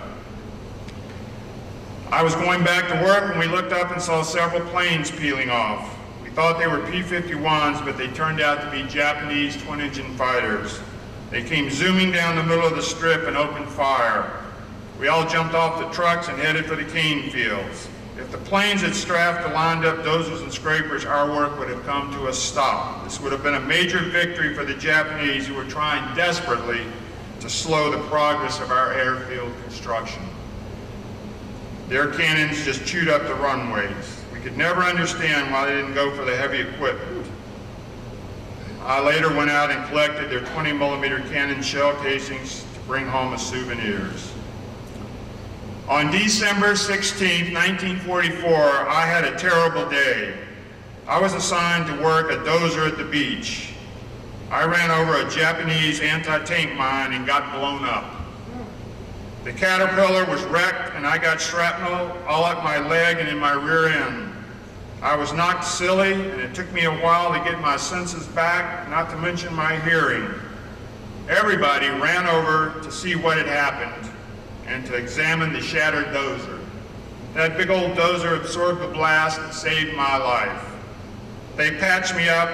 I was going back to work when we looked up and saw several planes peeling off. We thought they were P fifty-ones, but they turned out to be Japanese twin-engine fighters. They came zooming down the middle of the strip and opened fire. We all jumped off the trucks and headed for the cane fields. If the planes had strafed the lined up dozers and scrapers, our work would have come to a stop. This would have been a major victory for the Japanese, who were trying desperately to slow the progress of our airfield construction. Their cannons just chewed up the runways. We could never understand why they didn't go for the heavy equipment. I later went out and collected their twenty millimeter cannon shell casings to bring home as souvenirs. On December sixteenth, nineteen forty-four, I had a terrible day. I was assigned to work a dozer at the beach. I ran over a Japanese anti-tank mine and got blown up. The Caterpillar was wrecked and I got shrapnel all up my leg and in my rear end. I was knocked silly and it took me a while to get my senses back, not to mention my hearing. Everybody ran over to see what had happened and to examine the shattered dozer. That big old dozer absorbed the blast and saved my life. They patched me up,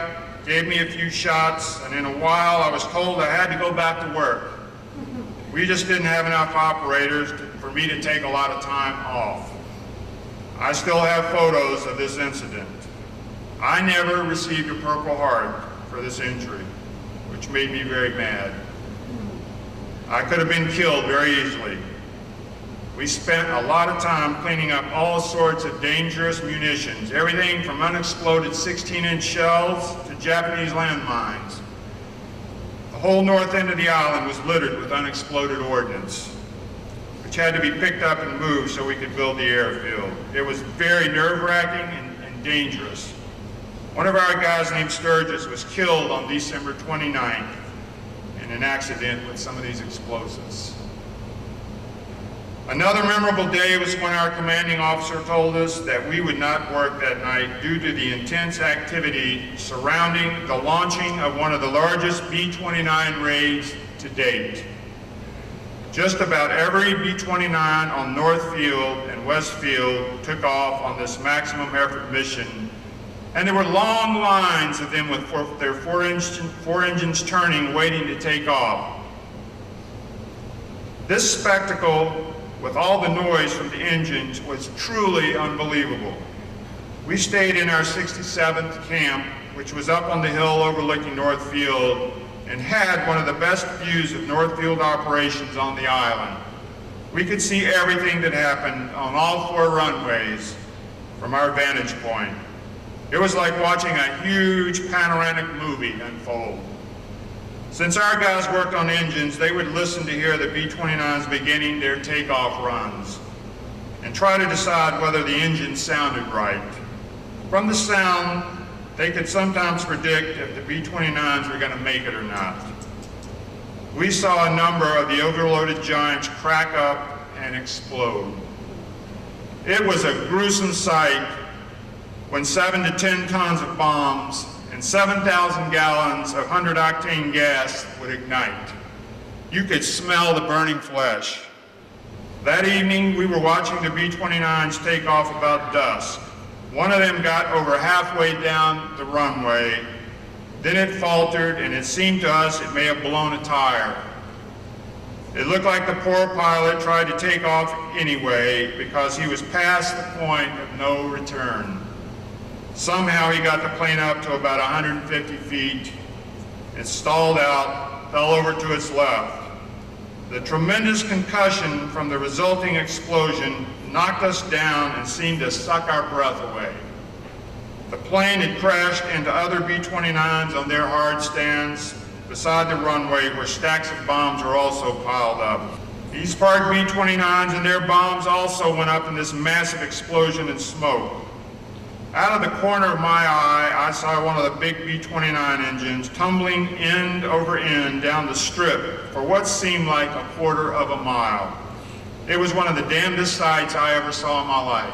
gave me a few shots, and in a while I was told I had to go back to work. We just didn't have enough operators to, for me to take a lot of time off. I still have photos of this incident. I never received a Purple Heart for this injury, which made me very mad. I could have been killed very easily. We spent a lot of time cleaning up all sorts of dangerous munitions, everything from unexploded sixteen inch shells to Japanese landmines. The whole north end of the island was littered with unexploded ordnance, which had to be picked up and moved so we could build the airfield. It was very nerve-wracking and, and dangerous. One of our guys named Sturgis was killed on December twenty-ninth in an accident with some of these explosives. Another memorable day was when our commanding officer told us that we would not work that night due to the intense activity surrounding the launching of one of the largest B twenty-nine raids to date. Just about every B twenty-nine on North Field and West Field took off on this maximum effort mission, and there were long lines of them with four, their four, engine, four engines turning, waiting to take off. This spectacle, with all the noise from the engines, was truly unbelievable. We stayed in our sixty-seventh camp, which was up on the hill overlooking North Field, and had one of the best views of North Field operations on the island. We could see everything that happened on all four runways from our vantage point. It was like watching a huge panoramic movie unfold. Since our guys worked on engines, they would listen to hear the B twenty-nines beginning their takeoff runs and try to decide whether the engine sounded right. From the sound, they could sometimes predict if the B twenty-nines were going to make it or not. We saw a number of the overloaded giants crack up and explode. It was a gruesome sight when seven to ten tons of bombs and seven thousand gallons of one hundred octane gas would ignite. You could smell the burning flesh. That evening, we were watching the B twenty-nines take off about dusk. One of them got over halfway down the runway, then it faltered, and it seemed to us it may have blown a tire. It looked like the poor pilot tried to take off anyway because he was past the point of no return. Somehow he got the plane up to about one hundred fifty feet. It stalled out, fell over to its left. The tremendous concussion from the resulting explosion knocked us down and seemed to suck our breath away. The plane had crashed into other B twenty-nines on their hard stands beside the runway where stacks of bombs were also piled up. These parked B twenty-nines and their bombs also went up in this massive explosion and smoke. Out of the corner of my eye, I saw one of the big B twenty-nine engines tumbling end over end down the strip for what seemed like a quarter of a mile. It was one of the damnedest sights I ever saw in my life.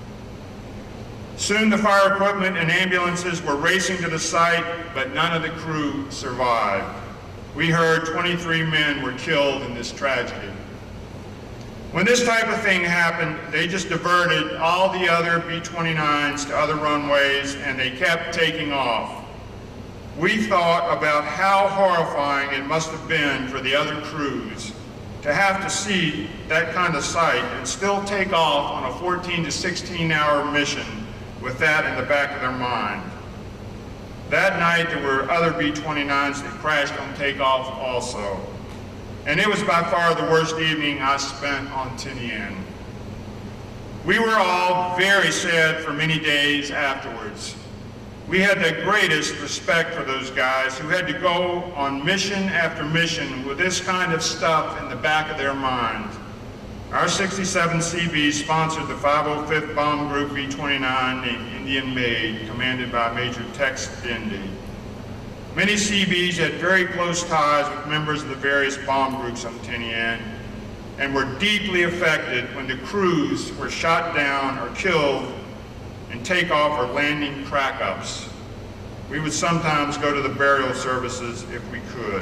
Soon the fire equipment and ambulances were racing to the site, but none of the crew survived. We heard twenty-three men were killed in this tragedy. When this type of thing happened, they just diverted all the other B twenty-nines to other runways and they kept taking off. We thought about how horrifying it must have been for the other crews to have to see that kind of sight and still take off on a fourteen to sixteen hour mission with that in the back of their mind. That night there were other B twenty-nines that crashed on takeoff also. And it was by far the worst evening I spent on Tinian. We were all very sad for many days afterwards. We had the greatest respect for those guys who had to go on mission after mission with this kind of stuff in the back of their minds. Our sixty-seven C B sponsored the five oh fifth Bomb Group B twenty-nine named Indian Maid, commanded by Major Tex Dindy. Many C Bs had very close ties with members of the various bomb groups on Tinian and were deeply affected when the crews were shot down or killed in takeoff or landing crack-ups. We would sometimes go to the burial services if we could.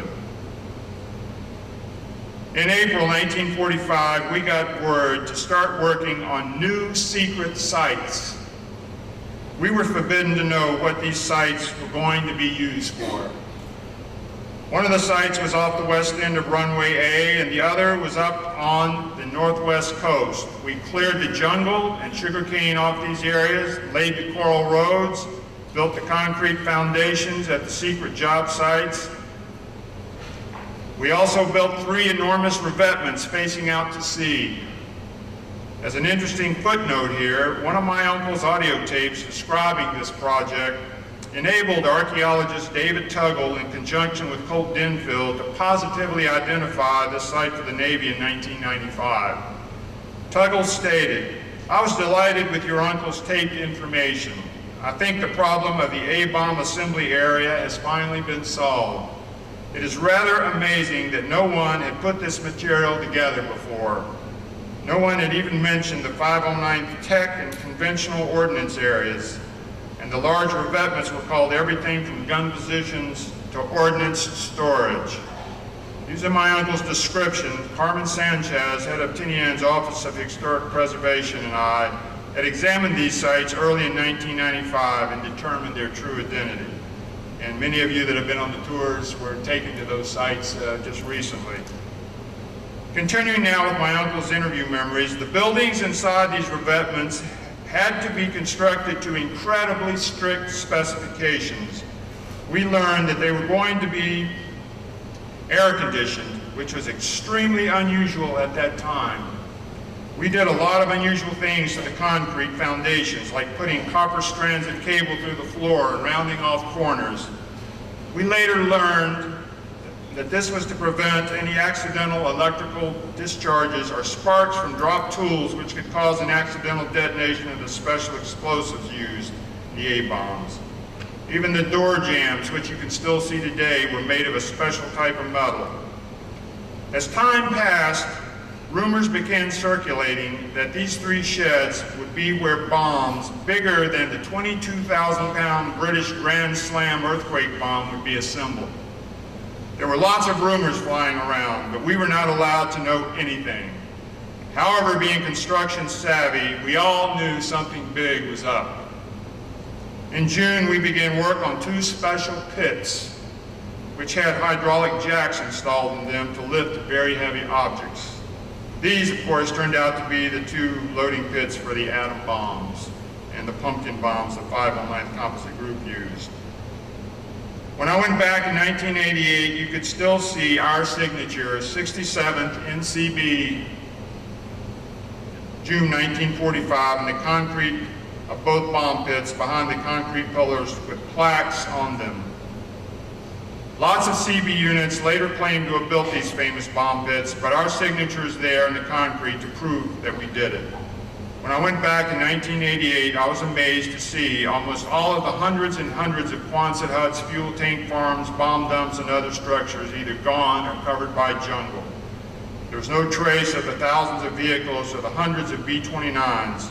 In April nineteen forty-five, we got word to start working on new secret sites. We were forbidden to know what these sites were going to be used for. One of the sites was off the west end of runway A, and the other was up on the northwest coast. We cleared the jungle and sugarcane off these areas, laid the coral roads, built the concrete foundations at the secret job sites. We also built three enormous revetments facing out to sea. As an interesting footnote here, one of my uncle's audio tapes describing this project enabled archaeologist David Tuggle, in conjunction with Colt Denfield, to positively identify the site for the Navy in nineteen ninety-five. Tuggle stated, "I was delighted with your uncle's taped information. I think the problem of the A-bomb assembly area has finally been solved. It is rather amazing that no one had put this material together before. No one had even mentioned the five oh ninth Tech and conventional ordnance areas, and the large revetments were called everything from gun positions to ordnance storage." Using my uncle's description, Carmen Sanchez, head of Tinian's Office of Historic Preservation, and I had examined these sites early in nineteen ninety-five and determined their true identity. And many of you that have been on the tours were taken to those sites uh, just recently. Continuing now with my uncle's interview memories, the buildings inside these revetments had to be constructed to incredibly strict specifications. We learned that they were going to be air conditioned, which was extremely unusual at that time. We did a lot of unusual things to the concrete foundations, like putting copper strands of cable through the floor and rounding off corners. We later learned that this was to prevent any accidental electrical discharges or sparks from dropped tools, which could cause an accidental detonation of the special explosives used in the A-bombs. Even the door jambs, which you can still see today, were made of a special type of metal. As time passed, rumors began circulating that these three sheds would be where bombs bigger than the twenty-two thousand pound British Grand Slam earthquake bomb would be assembled. There were lots of rumors flying around, but we were not allowed to know anything. However, being construction savvy, we all knew something big was up. In June, we began work on two special pits, which had hydraulic jacks installed in them to lift very heavy objects. These, of course, turned out to be the two loading pits for the atom bombs and the pumpkin bombs the five oh ninth Composite Group used. When I went back in nineteen eighty-eight, you could still see our signature, sixty-seventh N C B, June nineteen forty-five, and the concrete of both bomb pits behind the concrete pillars with plaques on them. Lots of C B units later claimed to have built these famous bomb pits, but our signature is there in the concrete to prove that we did it. When I went back in nineteen eighty-eight, I was amazed to see almost all of the hundreds and hundreds of Quonset huts, fuel tank farms, bomb dumps, and other structures either gone or covered by jungle. There was no trace of the thousands of vehicles or the hundreds of B twenty-nines.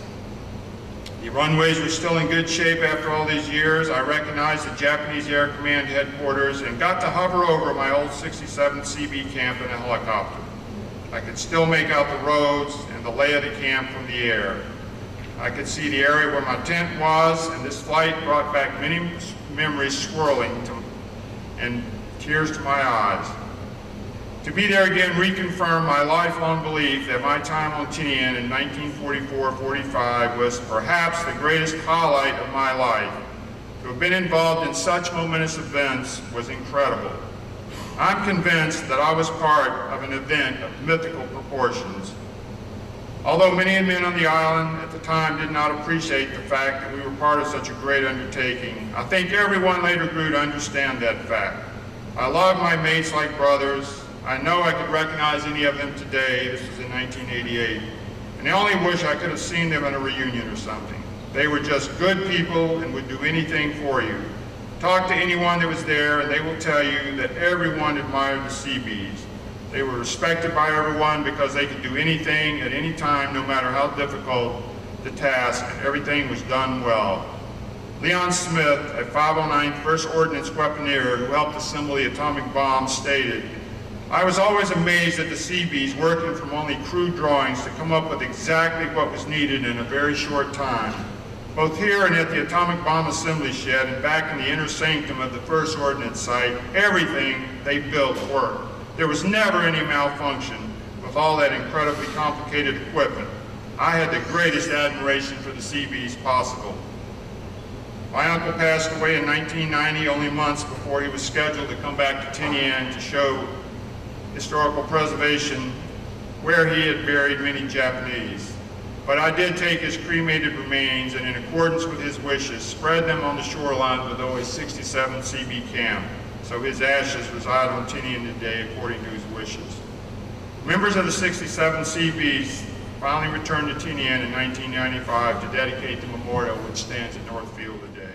The runways were still in good shape after all these years. I recognized the Japanese Air Command headquarters and got to hover over my old sixty-seventh C B camp in a helicopter. I could still make out the roads and the lay of the camp from the air. I could see the area where my tent was, and this flight brought back many memories swirling to, and tears to my eyes. To be there again reconfirmed my lifelong belief that my time on Tinian in nineteen forty-four forty-five was perhaps the greatest highlight of my life. To have been involved in such momentous events was incredible. I'm convinced that I was part of an event of mythical proportions. Although many men on the island at the time did not appreciate the fact that we were part of such a great undertaking, I think everyone later grew to understand that fact. I love my mates like brothers. I know I could recognize any of them today. This was in nineteen eighty-eight. And I only wish I could have seen them in a reunion or something. They were just good people and would do anything for you. Talk to anyone that was there and they will tell you that everyone admired the C Bs. They were respected by everyone because they could do anything at any time, no matter how difficult the task, and everything was done well. Leon Smith, a five oh ninth First Ordnance Weaponeer who helped assemble the atomic bomb, stated, "I was always amazed at the C Bs working from only crude drawings to come up with exactly what was needed in a very short time. Both here and at the atomic bomb assembly shed and back in the inner sanctum of the first ordnance site, everything they built worked. There was never any malfunction with all that incredibly complicated equipment. I had the greatest admiration for the C Bs possible. My uncle passed away in nineteen ninety, only months before he was scheduled to come back to Tinian to show historical preservation where he had buried many Japanese. But I did take his cremated remains and, in accordance with his wishes, spread them on the shoreline below his sixty-seven C B camp, so his ashes reside on Tinian today according to his wishes. Members of the sixty-seven C Bs finally returned to Tinian in nineteen ninety-five to dedicate the memorial which stands at Northfield today.